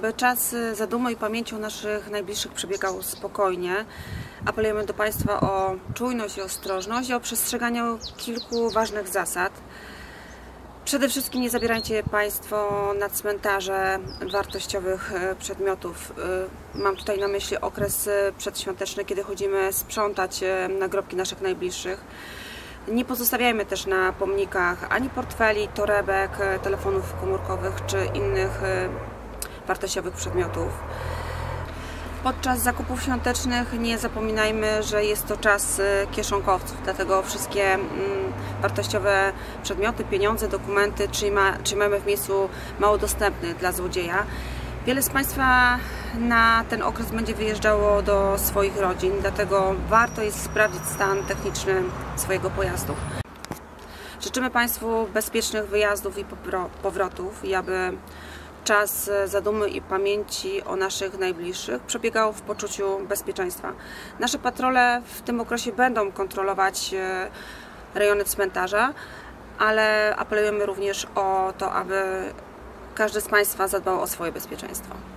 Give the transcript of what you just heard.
Aby czas zadumy i pamięci o naszych najbliższych przebiegał spokojnie, apelujemy do Państwa o czujność i ostrożność i o przestrzeganie kilku ważnych zasad. Przede wszystkim nie zabierajcie Państwo na cmentarze wartościowych przedmiotów. Mam tutaj na myśli okres przedświąteczny, kiedy chodzimy sprzątać nagrobki naszych najbliższych. Nie pozostawiajmy też na pomnikach ani portfeli, torebek, telefonów komórkowych czy innych wartościowych przedmiotów. Podczas zakupów świątecznych nie zapominajmy, że jest to czas kieszonkowców, dlatego wszystkie wartościowe przedmioty, pieniądze, dokumenty trzymamy w miejscu mało dostępnych dla złodzieja. Wiele z Państwa na ten okres będzie wyjeżdżało do swoich rodzin, dlatego warto jest sprawdzić stan techniczny swojego pojazdu. Życzymy Państwu bezpiecznych wyjazdów i powrotów i aby czas zadumy i pamięci o naszych najbliższych przebiegał w poczuciu bezpieczeństwa. Nasze patrole w tym okresie będą kontrolować rejony cmentarza, ale apelujemy również o to, aby każdy z Państwa zadbał o swoje bezpieczeństwo.